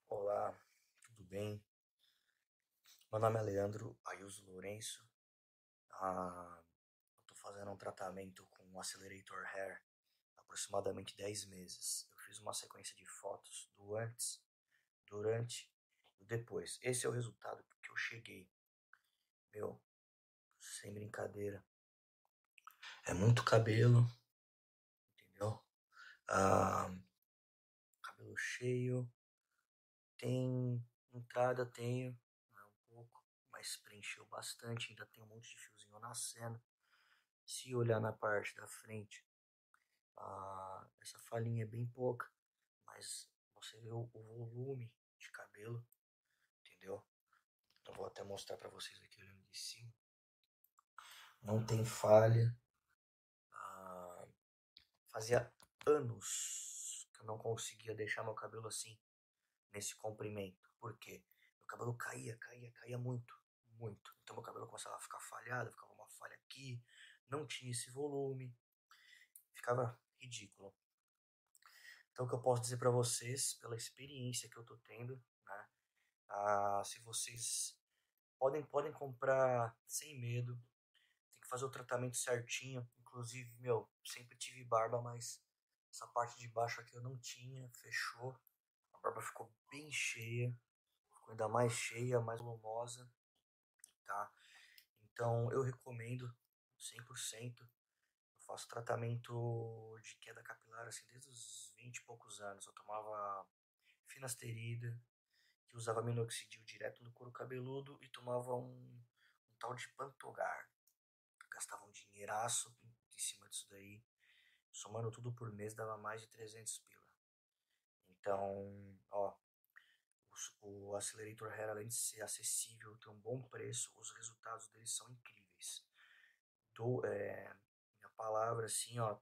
Olá, tudo bem? Meu nome é Leandro Ayuso Lourenço. Eu tô fazendo um tratamento com o Accelerator Hair há aproximadamente 10 meses. Eu fiz uma sequência de fotos do antes, durante e depois. Esse é o resultado que eu cheguei. Meu, sem brincadeira. É muito cabelo, entendeu? Ah, cabelo cheio. Tem entrada, tenho, né, um pouco, mas preencheu bastante. Ainda tem um monte de fiozinho nascendo. Se olhar na parte da frente, essa falhinha é bem pouca, mas você vê o volume de cabelo, entendeu? Eu vou até mostrar pra vocês aqui olhando de cima. Não tem falha. Fazia anos que eu não conseguia deixar meu cabelo assim, nesse comprimento. Por quê? Meu cabelo caía muito, muito. Então meu cabelo começava a ficar falhado, ficava uma falha aqui, não tinha esse volume, ficava ridículo. Então, o que eu posso dizer para vocês, pela experiência que eu tô tendo, né? Se vocês podem comprar sem medo, tem que fazer o tratamento certinho. Inclusive, meu, sempre tive barba, mas essa parte de baixo aqui eu não tinha, fechou. A barba ficou bem cheia, ficou ainda mais cheia, mais volumosa, tá? Então, eu recomendo 100%. Eu faço tratamento de queda capilar assim desde os 20 e poucos anos. Eu tomava finasterida, que usava minoxidil direto no couro cabeludo e tomava um tal de Pantogar. Gastava um dinheiraço em cima disso daí. Somando tudo por mês dava mais de 300 pila. Então, ó, o Accelerator Hair, além de ser acessível, tem um bom preço, os resultados deles são incríveis. Minha palavra assim, ó,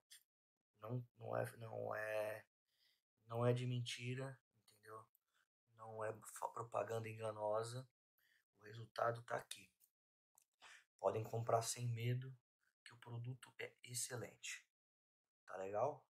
não é de mentira, entendeu? Não é propaganda enganosa. O resultado tá aqui. Podem comprar sem medo, que o produto é excelente. Tá legal?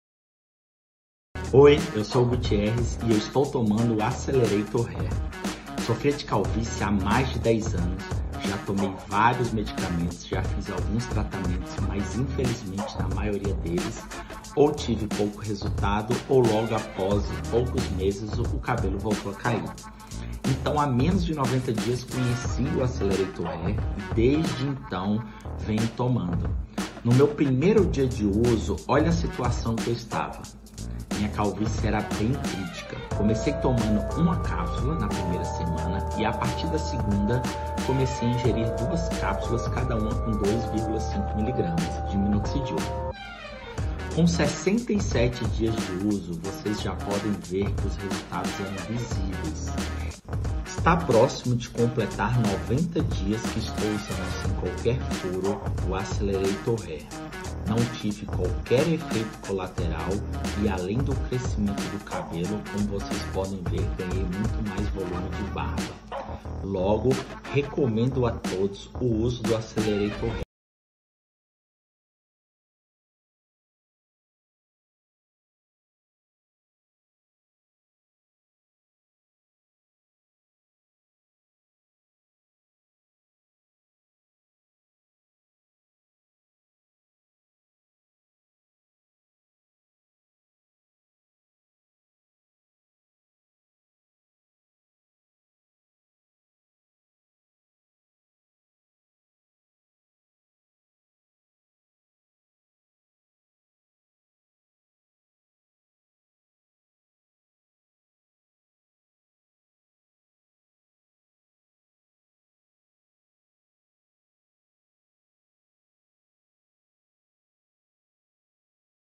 Oi, eu sou o Gutierrez e eu estou tomando o Accelerator Hair. Sofri de calvície há mais de 10 anos, já tomei vários medicamentos, já fiz alguns tratamentos, mas infelizmente na maioria deles ou tive pouco resultado ou logo após poucos meses o cabelo voltou a cair. Então há menos de 90 dias conheci o Accelerator Hair e desde então venho tomando. No meu primeiro dia de uso, olha a situação que eu estava. Minha calvície era bem crítica. Comecei tomando uma cápsula na primeira semana e a partir da segunda comecei a ingerir 2 cápsulas, cada uma com 2,5 mg de minoxidil. Com 67 dias de uso, vocês já podem ver que os resultados eram visíveis. Está próximo de completar 90 dias que estou usando sem qualquer furo o Accelerator Hair. Não tive qualquer efeito colateral e além do crescimento do cabelo, como vocês podem ver, ganhei muito mais volume de barba. Logo, recomendo a todos o uso do Accelerator Hair.